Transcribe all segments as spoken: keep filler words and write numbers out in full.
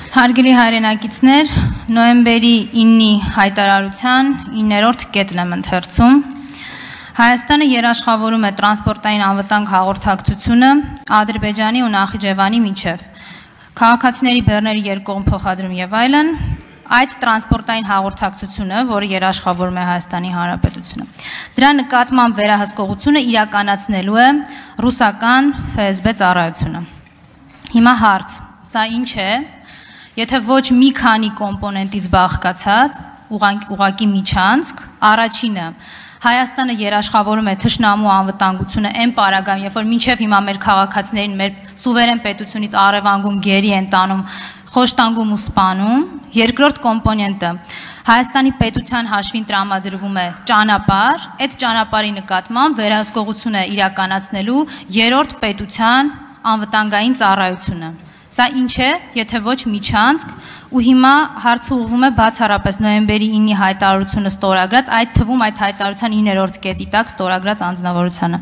Հարգելի հայրենակիցներ, նոյեմբերի ինի հայտարարության իններորդ կետն եմ ընթերցում։ Հայաստանը երաշխավորում է տրանսպորտային անվտանգ հաղորդակցությունը Ադրբեջանի ու Նախիջևանի միջև, քաղաքացիների բեռների երկկողմ փոխադրում եւ այլն, այդ տրանսպորտային հաղորդակցությունը, որը երաշխավորում է Հայաստանի Հանրապետությունը։ Դրա նկատմամբ վերահսկողությունը իրականացնելու է ռուսական Ֆ S B ծառայությունը։ Հիմա հարց, սա ինչ է։ Եթե ոչ մի քանի կոմպոնենտից բաղկացած, ուղղակի միջանցք, առաջինը Հայաստանը երաշխավորում է թշնամու անվտանգությունը այն պարագայում, երբ որ մինչև հիմա մեր քաղաքացիներին մեր սուվերեն պետությունից առևանգում, գերի են տանում, խոշտանգում ու սպանում։ Երկրորդ կոմպոնենտը Հայաստանի պետության հաշվին տրամադրվում է ճանապարհ, այդ ճանապարհի նկատմամբ վերահսկողություն է իրականացնելու երրորդ պետության անվտանգային ծառայությունը։ Սա ինչ է, եթե ոչ միջանցք, ու հիմա հարցը ուղղվում է բացառապես նոյեմբերի ինի հայտարարությունը ստորագրած, այդ թվում այդ հայտարարության իններորդ կետի տակ ստորագրած անձնավորությանը։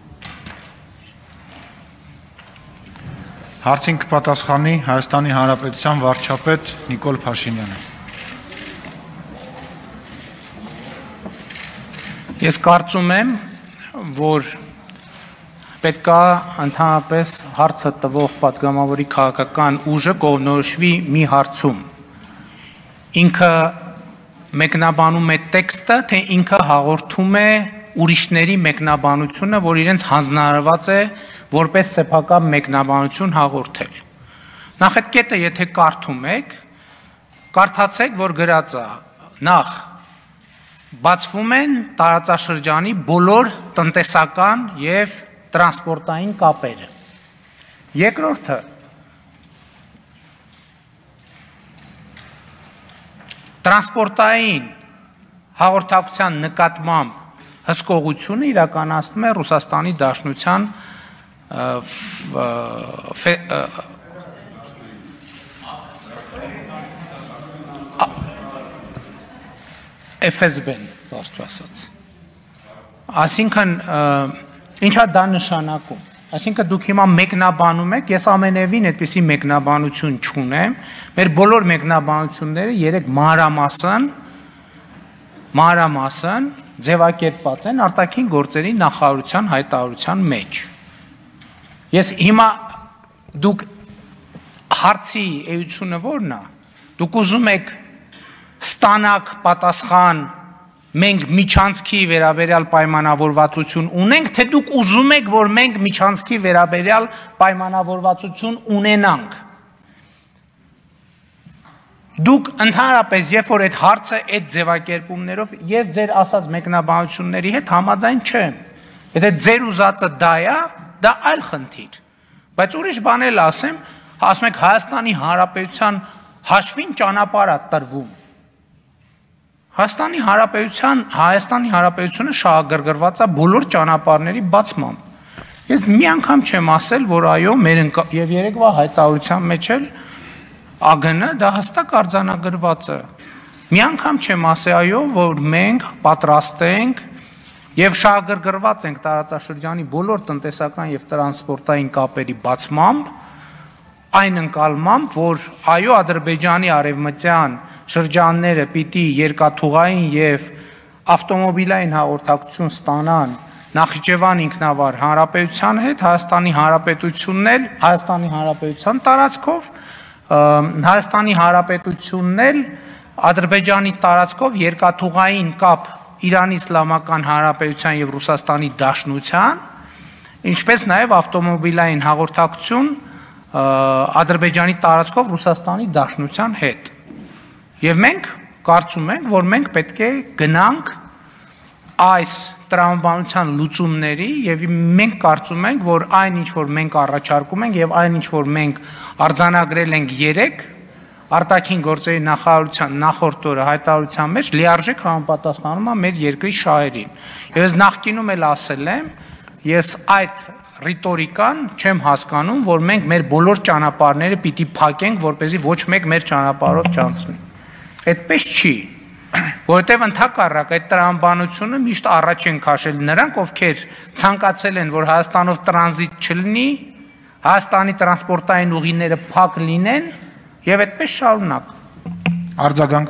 Հարցին կպատասխանի Հայաստանի Հանրապետության վարչապետ Նիկոլ Փաշինյանը։ Ես կարծում եմ, որ պետք է ընդհանրապես հարցը տվող պատգամավորի քաղաքական ուժը կողմնորոշվի մի հարցում։ Ինքը մեկնաբանում է տեքստը, թե ինքը հաղորդում է ուրիշների մեկնաբանությունը, որ իրենց հանձնարարված է որպես սեփական մեկնաբանություն հաղորդել։ Նախ այդ կետը եթե կարդում եք, կարդացեք, որ գրած է նախ բացվում են տարածաշրջանի բոլոր տնտեսական եւ տրանսպորտային կապերը։ Երկրորդը տրանսպորտային հաղորդակցության նկատմամբ հսկողությունը իրականացնում է Ռուսաստանի Դաշնության F S B-ն, բարձր ասած։ Այսինքն ինչա դա նշանակում։ Այսինքն դուք հիմա մեկնաբանում եք, ես ամենևին այդպիսի մեկնաբանություն չունեմ, մեր բոլոր մեկնաբանությունները երեք մանրամասն, մանրամասն ձևակերպված են արտաքին գործերի նախարարության հայտարարության մեջ։ Ես հիմա դուք հարցի էությունը ո՞րն է։ Դուք ուզում եք ստանաք պատասխան մենք միջանցքի վերաբերյալ պայմանավորվածություն ունենք, թե դուք ուզում եք, որ մենք միջանցքի վերաբերյալ պայմանավորվածություն ունենանք։ Դուք ընդհանրապես, երբ որ այդ հարցը այդ ձևակերպումներով, ես ձեր ասած մեկնաբանությունների հետ համաձայն չեմ։ Եթե ձեր ուզածը դա է, դա այլ խնդիր։ Բայց ուրիշ բան էլ ասեմ, ասում եք Հայաստանի Հանրապետության հաշվին ճանապարհ է տրվում։ Հայաստանի Հանրապետության, Հայաստանի Հանրապետությունը շահագրգռված է բոլոր ճանապարհների բացմամբ։ Ես մի անգամ չեմ ասել, որ այո, մեր եւ երեկվա հայտարարության մեջ էլ A G N դա հստակ արձանագրված է։ Մի անգամ չեմ ասել այո, որ մենք պատրաստ ենք եւ շահագրգռված ենք տարածաշրջանի բոլոր տնտեսական եւ տրանսպորտային կապերի բացմամբ, այն ընկալմամբ, որ այո, Ադրբեջանի արևմտյան շրջանները պիտի երկաթուղային եւ ավտոմոբիլային հաղորդակցություն ստանան Նախիջևան ինքնավար հանրապետության հետ, Հայաստանի Հանրապետությունն էլ, Հայաստանի Հանրապետության տարածքով, Հայաստանի Հանրապետությունն էլ Ադրբեջանի տարածքով երկաթուղային կապ Իրանի Իսլամական Հանրապետության եւ Ռուսաստանի Դաշնության, ինչպես նաեւ ավտոմոբիլային հաղորդակցություն Ադրբեջանի տարածքով Ռուսաստանի Դաշնության հետ։ Եվ մենք կարծում ենք, որ մենք պետք է գնանք այս տրամաբանության լուծումների եւ մենք կարծում ենք, որ այն ինչ որ մենք առաջարկում ենք եւ այն ինչ որ մենք արձանագրել ենք երեք արտաքին գործերի նախարարության նախորդ օրը հայտարարության մեջ լիարժեք համապատասխանում է մեր երկրի շահերին։ Եվ ես նախկինում էլ ասել եմ, ես այդ ռիտորիկան չեմ հասկանում, որ մենք մեր բոլոր ճանապարհները պիտի փակենք, որպեսզի ոչ մեկ մեր ճանապարհով չանցնի։ Այդպես չի, որովհետև ընդհակառակ այդ տրամաբանությունը միշտ առաջ են քաշել նրանք, ովքեր ցանկացել են, որ Հայաստանով տրանզիտ չլինի, Հայաստանի տրանսպորտային ուղիները փակ լինեն Եվ այդպես շարունակ։ Արձագանք։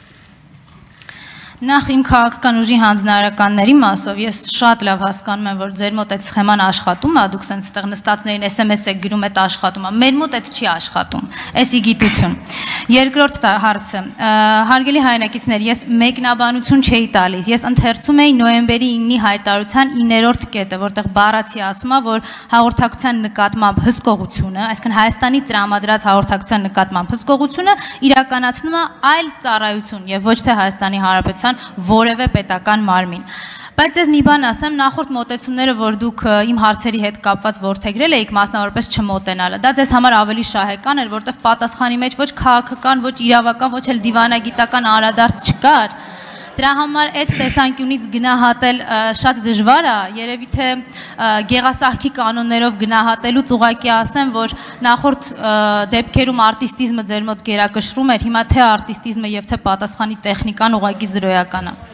Նախ իմ քաղաքական ուժի հանձնարարականների մասով ես շատ լավ հասկանում եմ, որ ձեր մոտ այդ սխեման աշխատում է, դուք սենց այդտեղ նստածներին էս էմ էս եք գրում, այդ աշխատում է, մեր մոտ այդ չի աշխատում, էսի գիտություն։ Երկրորդ հարցը, հարգելի հայրենակիցներ, ես մեկնաբանություն չէի տալիս, ես ընթերցում էի նոյեմբերի իննի հայտարարության իններորդ կետը, որտեղ բառացի ասում է, որ հաղորդակցության նկատմամբ հսկողությունը, այսինքն Հայաստանի տրամադրած հաղորդակցության նկատմամբ հսկողությունը իրականացնում է այլ ծառայություն եւ ոչ թե Հայաստանի Հանրապետության որևէ պետական մարմին։ Բայց ես մի բան ասեմ, նախորդ մոտեցումները, որ դուք իմ հարցերի հետ կապված որդեգրել էիք, մասնավորապես չմոտենալը, դա ձեզ համար ավելի շահեկան էր, որտեղ պատասխանի մեջ ոչ քաղաքական, ոչ իրավական, ոչ էլ դիվանագիտական անդրադարձ չկար։ Դրա համար այդ տեսանկյունից գնահատել շատ դժվար է, երևի թե գեղասահքի կանոններով գնահատելուց ուղղակի ասեմ, որ նախորդ դեպքերում արտիստիզմը ձեր մոտ գերակշռում էր, հիմա թե արտիստիզմը եւ թե պատասխանի տեխնիկան ուղղակի զրոյական է։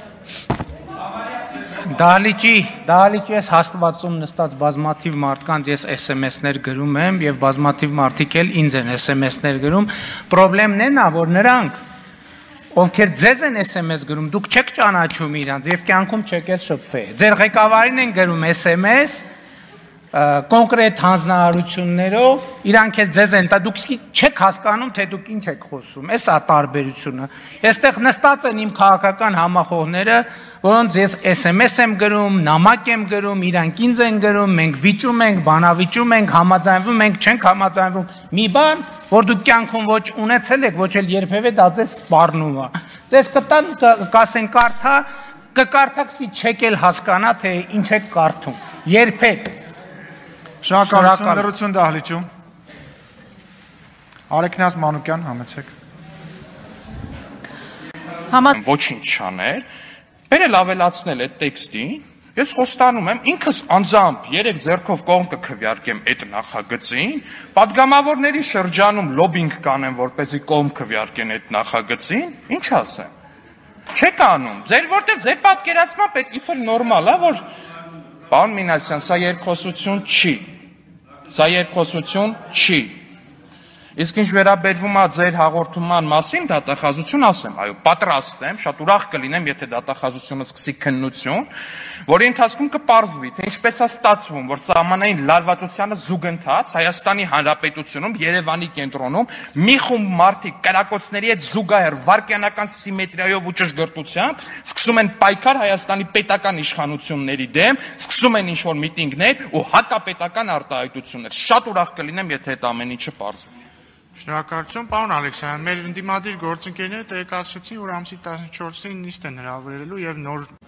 Դահլիճի, դահլիճի ես հաստվածում նստած բազմաթիվ մարդկանց ես էս էմ էսներ գրում եմ եւ բազմաթիվ մարդիկ էլ ինձ են էս էմ էսներ գրում։ Պրոբլեմն է նա, որ նրանք, ովքեր ձեզ են էս էմ էս գրում, դուք չեք ճանաչում իրանց եւ կյանքում չեք էլ շփվել։ Ձեր ղեկավարին են գրում էս էմ էս կոնկրետ հանձնարարություններով, իրանք էլ ձեզ են տա, դուք չեք հասկանում, թե դուք ինչ եք խոսում, էս է տարբերությունը։ Այստեղ նստած են իմ քաղաքական համախոհները, որոնց ես էս էմ էս եմ գրում, նամակ եմ գրում, իրանք ինձ են գրում, մենք վիճում ենք, բանավիճում ենք, համաձայնվում ենք, չենք համաձայնվում։ Մի բան, որ դուք կյանքում ոչ ունեցել եք, ոչ էլ երբևէ դա ձեզ սպառնում է։ Ձեզ կտան, կասեն կարդա, կկարդաք, չեք էլ հասկանա, թե ինչ եք կարդում։ Երբեք։ Շնորհակալություն, լրություն դահլիճում։ Արեգնաս Մանուկյան, համեցեք։ Ոչինչ չաներ, բերել ավելացնել այդ տեքստին, ես խոստանում եմ, ինքս անձամբ երեք ձեռքով կողմ կքվյարկեմ այդ նախագծին, պատգամավորների շրջանում լոբինգ կանեմ, որպեսզի կողմ քվյարկեն այդ նախագծին, ինչ ասեմ։ Չեք անում, ձեր որտեղ ձեր պատկերացմամբ այդ իբր նորմալ է, որ պարոն Մինասյան, սա երկխոսություն չի։ Սա երկխոսություն չի։ Իսկ ինչ վերաբերվում է ձեր հաղորդման մասին դատախազություն, ասեմ, այո, պատրաստ եմ, շատ ուրախ կլինեմ, եթե դատախազությունը սկսի քննություն, որի ընթացքում կպարզվի, թե ինչպես է ստացվում, որ սահմանային լարվածությանը զուգընթաց Հայաստանի Հանրապետությունում, Երևանի կենտրոնում մի խումբ մարդիկ կրակոցների հետ զուգահեռ վարքյանական սիմետրիայով ու ճշգրտությամբ սկսում են պայքար Հայաստանի պետական իշխանությունների դեմ, սկսում են ինչ-որ միտինգներ ու հակապետական արտահայտություններ։ Շատ ուրախ կլինեմ, եթե այդ ամեն ինչը պարզվի։ Շնորհակալություն, պարոն Ալեքսանյան, մեր ընդդիմադիր գործընկերները տեղեկացրեցին, որ ամսի տասնչորսին նիստ են հրավիրելու եւ նոր